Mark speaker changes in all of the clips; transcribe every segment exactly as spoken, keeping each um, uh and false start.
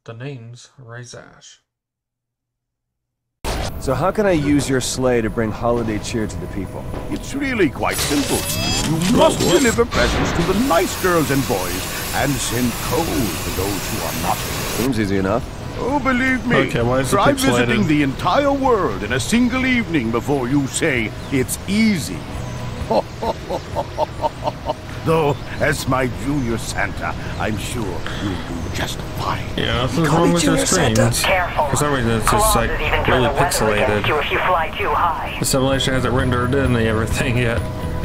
Speaker 1: The name's Raizash.
Speaker 2: So how can I use your sleigh to bring holiday cheer to the people?
Speaker 3: It's really quite simple. You must deliver presents to the nice girls and boys and send coal to those who are not.
Speaker 2: Seems easy enough.
Speaker 3: Oh, believe me,
Speaker 1: Okay, why is it
Speaker 3: try
Speaker 1: pixelated?
Speaker 3: visiting the entire world in a single evening before you say it's easy. Though, as my junior Santa, I'm sure you'll do just fine.
Speaker 1: Yeah, nothing's wrong with your streams.
Speaker 4: Careful.
Speaker 1: For some reason, it's just like
Speaker 4: Clauses even turn
Speaker 1: really
Speaker 4: the weather against you
Speaker 1: pixelated.
Speaker 4: if you fly too high.
Speaker 1: The simulation hasn't rendered in everything yet.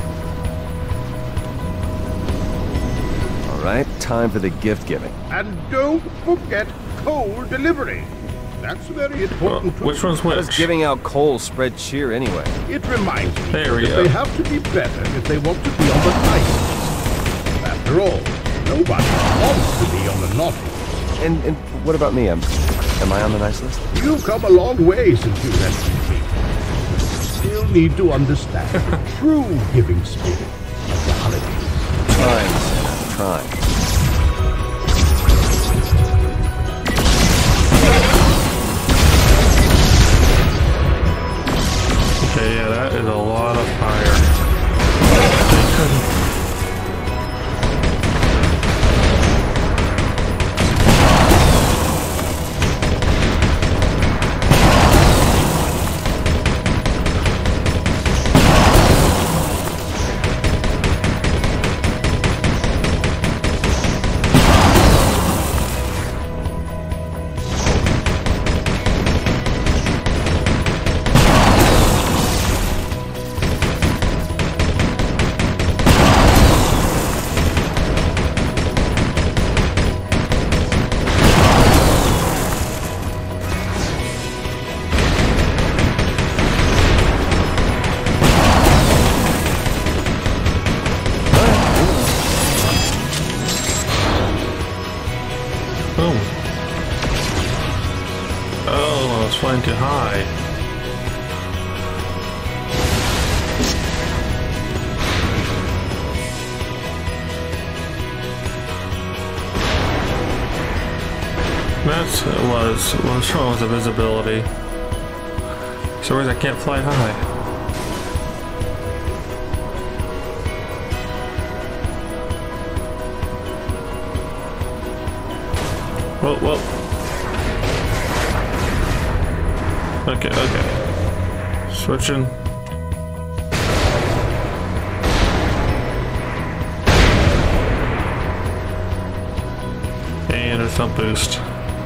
Speaker 2: Alright, time for the gift giving.
Speaker 3: And don't forget coal delivery. That's very
Speaker 1: Well,
Speaker 3: important.
Speaker 1: which one's
Speaker 2: How does
Speaker 1: which?
Speaker 2: giving out coal spread cheer anyway?
Speaker 3: It reminds me
Speaker 1: There we
Speaker 3: that
Speaker 1: go.
Speaker 3: they have to be better if they want to be on the nice list. After all, nobody wants to be on the naughty list.
Speaker 2: And and what about me? Am, am I on the nice list?
Speaker 3: You've come a long way since you rescued me. You still need to understand the true giving spirit of the holidays.
Speaker 2: Trying, trying.
Speaker 1: Okay, yeah, that is a lot of fire. Boom. Oh, I was flying too high. That was what's wrong with the visibility. So where's I can't fly high. Whoa, whoa. Okay, okay. Switching. And a thump boost.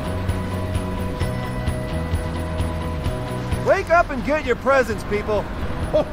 Speaker 2: Wake up and get your presents, people!
Speaker 3: You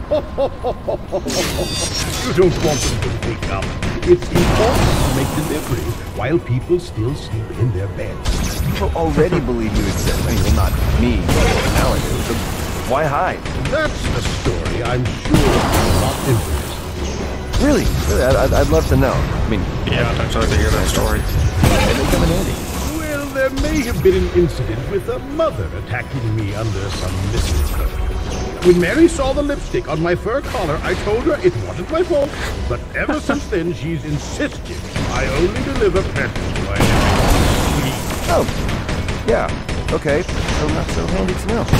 Speaker 3: don't want them to wake up. It's important to make deliveries while people still sleep in their beds.
Speaker 2: People already believe you exist. I mean, well, not me, nowadays. So why hide?
Speaker 3: That's a story I'm sure you're not interested
Speaker 2: Really? Really? I, I'd, I'd love to know. I mean,
Speaker 1: Yeah, I'd like to hear that story.
Speaker 2: and they come in handy.
Speaker 3: in. Well, there may have been an incident with a mother attacking me under some mistletoe. When Mary saw the lipstick on my fur collar, I told her it wasn't my fault. But ever since then, she's insisted I only deliver presents to my
Speaker 2: Oh, yeah. Okay. So not so handy to know.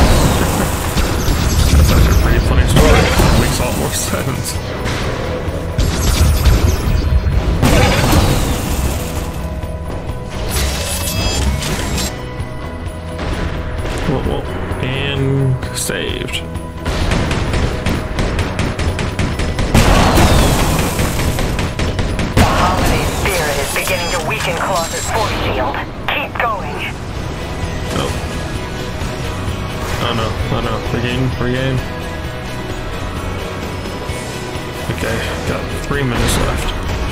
Speaker 1: That's actually a pretty funny story. It makes a lot more sense. Whoa, whoa. And saved.
Speaker 4: The holiday spirit is beginning to weaken Claus's force shield. Keep going.
Speaker 1: Oh. Oh no, oh no. Regain, regain. Okay, got three minutes left.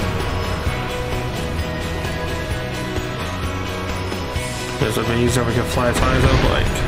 Speaker 1: This would be easier if we could fly as high as I would like.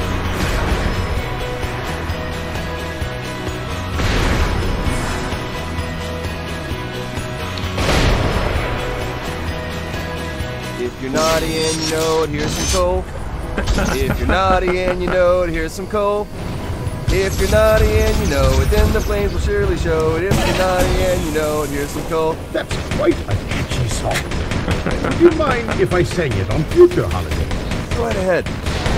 Speaker 2: If you're naughty and you know it, here's some coal. If you're naughty and you know it, here's some coal. If you're naughty and you know it, then the flames will surely show it. If you're naughty and you know it, here's some coal.
Speaker 3: That's quite a catchy song. Would you mind if I sang it on future holidays?
Speaker 2: Go right ahead.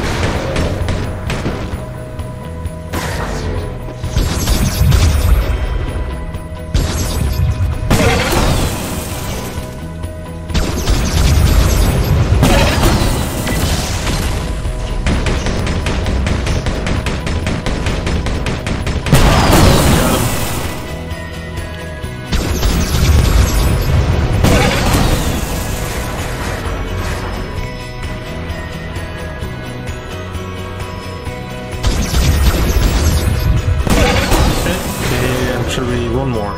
Speaker 1: Should be one more.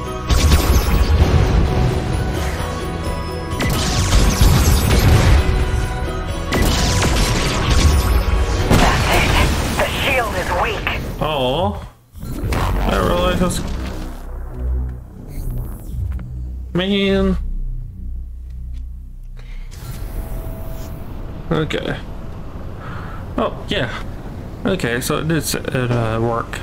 Speaker 4: That's it. The shield is weak.
Speaker 1: Oh, I realize this. Man. Okay. Oh yeah. Okay, so it did s- it uh, work.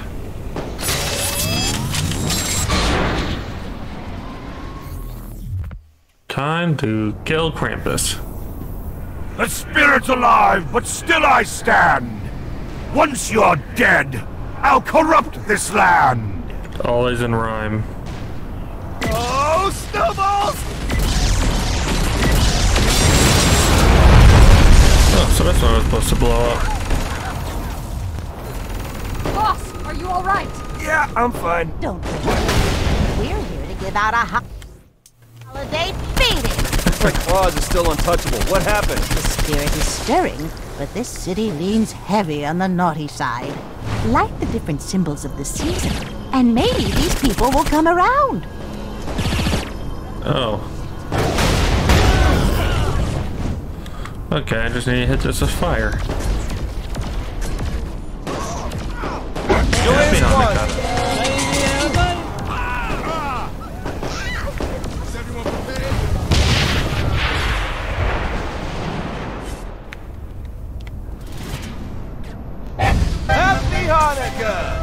Speaker 1: Time to kill Krampus.
Speaker 5: The spirit's alive, but still I stand. Once you're dead, I'll corrupt this land.
Speaker 1: Always in rhyme.
Speaker 2: Oh, snowballs!
Speaker 1: Oh, so that's what I was supposed to blow up.
Speaker 6: Boss, are you all right?
Speaker 2: Yeah, I'm fine.
Speaker 7: Don't worry. We're here to give out a ho- holiday feeding.
Speaker 2: My claws are still untouchable. What happened?
Speaker 7: The spirit is stirring, but this city leans heavy on the naughty side. Like the different symbols of the season, and maybe these people will come around.
Speaker 1: Oh. Okay, I just need to hit this with fire.
Speaker 2: Join
Speaker 1: Behind
Speaker 2: squad.
Speaker 1: me, got it.
Speaker 2: Happy Hanukkah!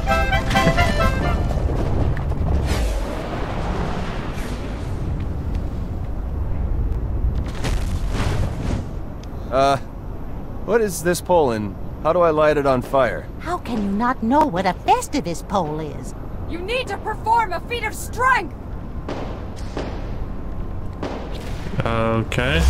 Speaker 2: Uh, what is this pole and how do I light it on fire?
Speaker 7: How can you not know what a Festivus pole is?
Speaker 6: You need to perform a feat of strength!
Speaker 1: Okay.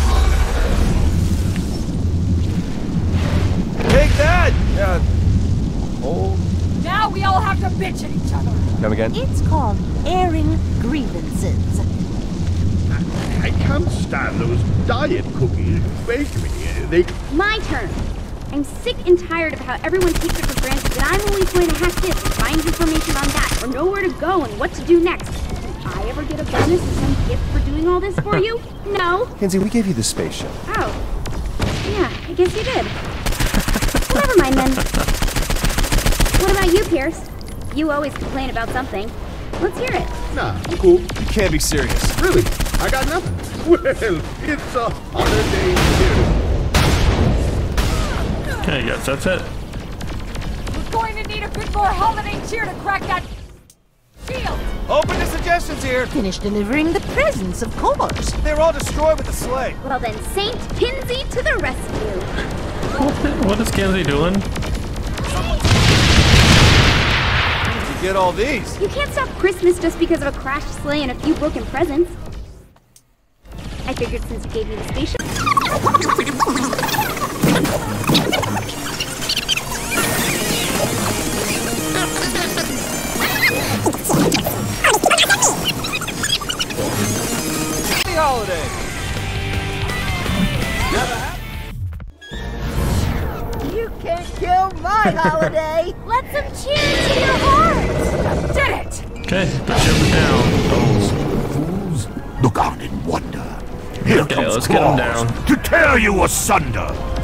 Speaker 2: Take that! Uh, pole?
Speaker 6: Now we all have to bitch at each other!
Speaker 2: Come again?
Speaker 7: It's called airing grievances.
Speaker 3: I can't stand those diet cookies you bake me. They
Speaker 8: My turn. I'm sick and tired of how everyone takes it for granted that I'm always going to hack this and find information on that, or know where to go and what to do next. Did I ever get a bonus or some gift for doing all this for you? No.
Speaker 2: Kenzie, we gave you the spaceship.
Speaker 8: Oh. Yeah, I guess you did. Well, never mind then. What about you, Pierce? You always complain about something. Let's hear it.
Speaker 3: nah, cool.
Speaker 2: You can't be serious.
Speaker 3: Really, I got nothing. Well, it's a holiday spirit.
Speaker 1: Okay, I guess that's it.
Speaker 6: We're going to need a bit more holiday cheer to crack that shield!
Speaker 2: Open to suggestions here.
Speaker 7: Finish delivering the presents, of course.
Speaker 2: They were all destroyed with the sleigh.
Speaker 8: Well then, Saint Kinsey to the rescue.
Speaker 1: What is Kenzie doing?
Speaker 2: You get all these.
Speaker 8: You can't stop Christmas just because of a crashed sleigh and a few broken presents. I figured since you gave me the spaceship.
Speaker 2: Happy holiday.
Speaker 7: You can't kill my holiday.
Speaker 8: Let some cheer to your heart!
Speaker 6: Did it!
Speaker 1: Okay, the ship is down. Oh.
Speaker 5: Fools, look on in wonder. Here
Speaker 1: Okay,
Speaker 5: comes
Speaker 1: let's get 'em
Speaker 5: Claus
Speaker 1: down.
Speaker 5: to tear you asunder.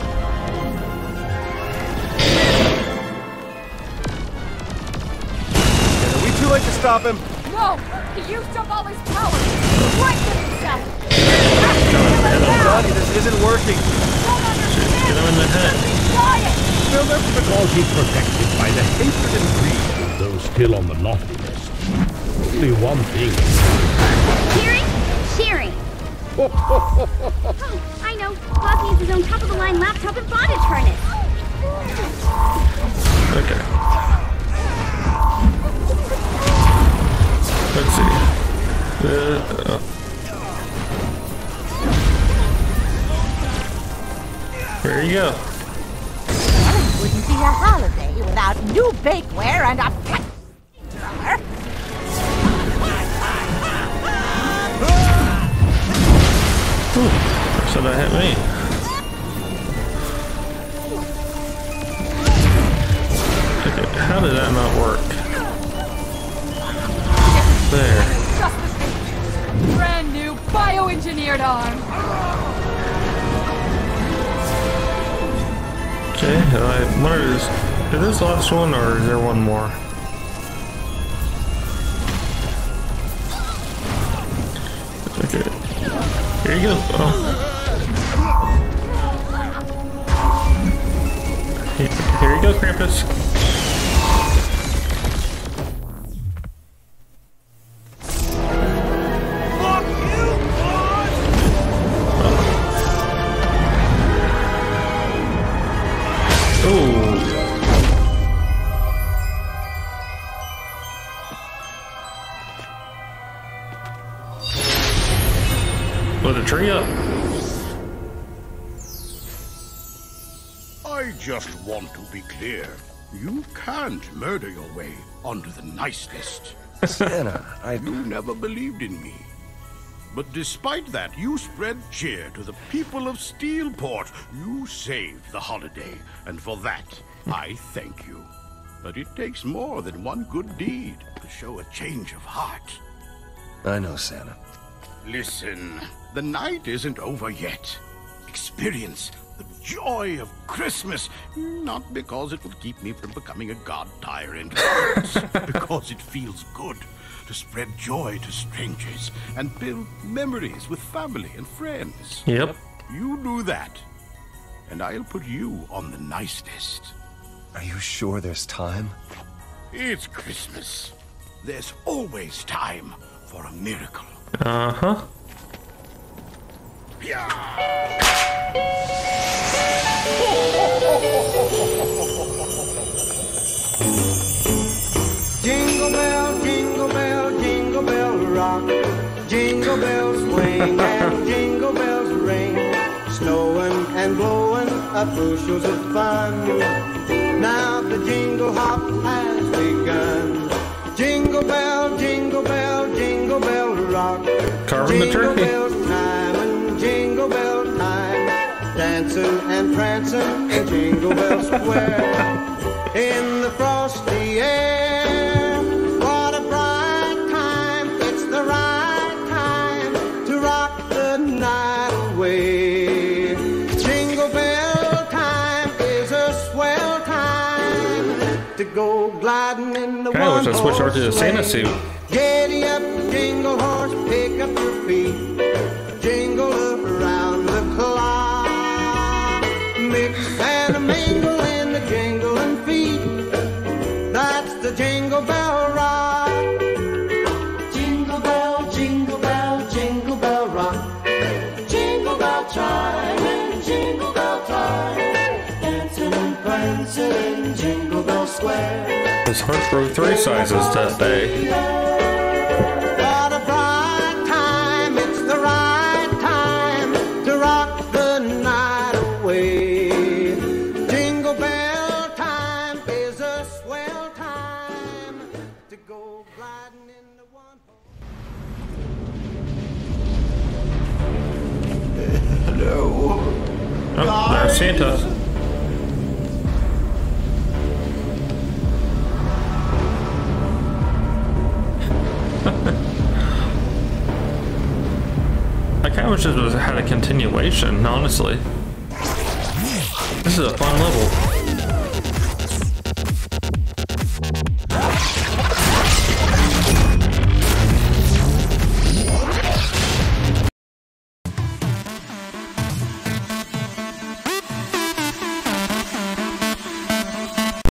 Speaker 2: Are we too late to stop him?
Speaker 6: No! He used up all his power! Strengthen himself!
Speaker 2: Johnny, this isn't working.
Speaker 6: Don't understand!
Speaker 1: Get him in the head.
Speaker 6: Riot!
Speaker 3: Well, that's because he's protected by the hatred and greed of those still on the naughty list. Only one thing.
Speaker 8: Cheering? Cheering. Oh, I know. know, Claus needs his own top-of-the-line laptop and bondage harness.
Speaker 1: Okay. Let's see. Uh, oh. There you go.
Speaker 7: It wouldn't be a holiday without new bakeware and a pet drawer.
Speaker 1: Ooh, so that hit me. Okay, how did that not work? There.
Speaker 6: Brand new bioengineered arm.
Speaker 1: Okay, I wonder is, is this the last one or is there one more? Okay. Here you go. Oh. Here, here you go, Krampus. Blow the tree up.
Speaker 3: I just want to be clear. You can't murder your way onto the nice list.
Speaker 2: Santa, I...
Speaker 3: You never believed in me. But despite that, you spread cheer to the people of Steelport. You saved the holiday, and for that, I thank you. But it takes more than one good deed to show a change of heart.
Speaker 2: I know, Santa.
Speaker 3: Listen, the night isn't over yet. Experience the joy of Christmas, not because it will keep me from becoming a god tyrant, but because it feels good to spread joy to strangers and build memories with family and friends.
Speaker 1: Yep.
Speaker 3: You do that, and I'll put you on the nice list.
Speaker 2: Are you sure there's time?
Speaker 3: It's Christmas. There's always time for a miracle.
Speaker 1: Uh-huh.
Speaker 9: Jingle bell, jingle bell, jingle bell rock. Jingle bells swing and jingle bells ring. Snowing and blowing up bushels of fun. Now the jingle hop has begun. Jingle bell, jingle bell, jingle bell rock.
Speaker 1: Carving the turkey.
Speaker 9: Jingle bell time and jingle bell time. Dancing and prancing in Jingle Bell Square. In the frosty air. What a bright time. It's the right time to rock the night away. Jingle bell time is a swell time to go gliding in the
Speaker 1: Kinda wish I switched over to the Santa suit.
Speaker 9: Giddy up, jingle horse, pick up your feet. Jingle around the clock. Mix and a mingle in the jingling feet. That's the Jingle Bell Rock. Jingle bell, jingle bell, jingle bell rock. Jingle bell chime and jingle bell time. Dancing and prancing in Jingle Bell Square.
Speaker 1: His heart grew three sizes that day.
Speaker 9: What a bright time, it's the right time to rock the night away. Jingle bell time is a swell time to go gliding in the one
Speaker 3: Hello.
Speaker 1: Oh, there's Santa. I kind of wish this was had a continuation, honestly. This is a fun level.